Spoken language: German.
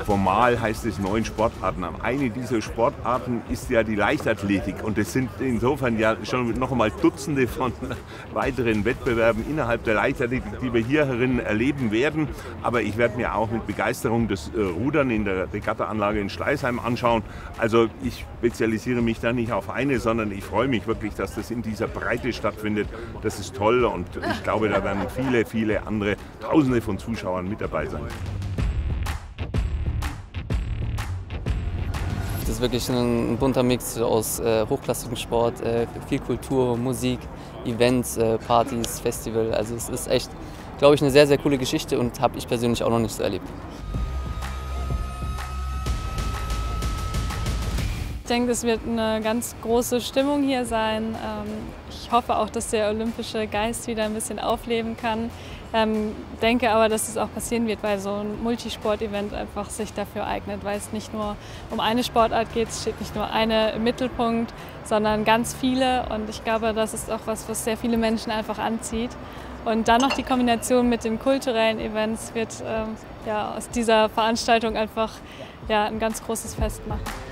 Formal heißt es 9 Sportarten. Eine dieser Sportarten ist ja die Leichtathletik und es sind insofern ja schon noch einmal Dutzende von weiteren Wettbewerben innerhalb der Leichtathletik, die wir hierin erleben werden. Aber ich werde mir auch mit Begeisterung das Rudern in der Regattaanlage in Schleißheim anschauen. Also ich spezialisiere mich da nicht auf eine, sondern ich freue mich wirklich, dass das in dieser Breite stattfindet. Das ist toll und ich glaube, da werden viele, viele andere Tausende von Zuschauern mit dabei sein. Das ist wirklich ein bunter Mix aus hochklassigem Sport, viel Kultur, Musik, Events, Partys, Festival. Also es ist echt, glaube ich, eine sehr, sehr coole Geschichte und habe ich persönlich auch noch nicht so erlebt. Ich denke, es wird eine ganz große Stimmung hier sein. Ich hoffe auch, dass der olympische Geist wieder ein bisschen aufleben kann. Denke aber, dass es auch passieren wird, weil so ein Multisport-Event einfach sich dafür eignet, weil es nicht nur um eine Sportart geht, es steht nicht nur eine im Mittelpunkt, sondern ganz viele. Und ich glaube, das ist auch was sehr viele Menschen einfach anzieht. Und dann noch die Kombination mit den kulturellen Events wird ja, aus dieser Veranstaltung einfach ja, ein ganz großes Fest machen.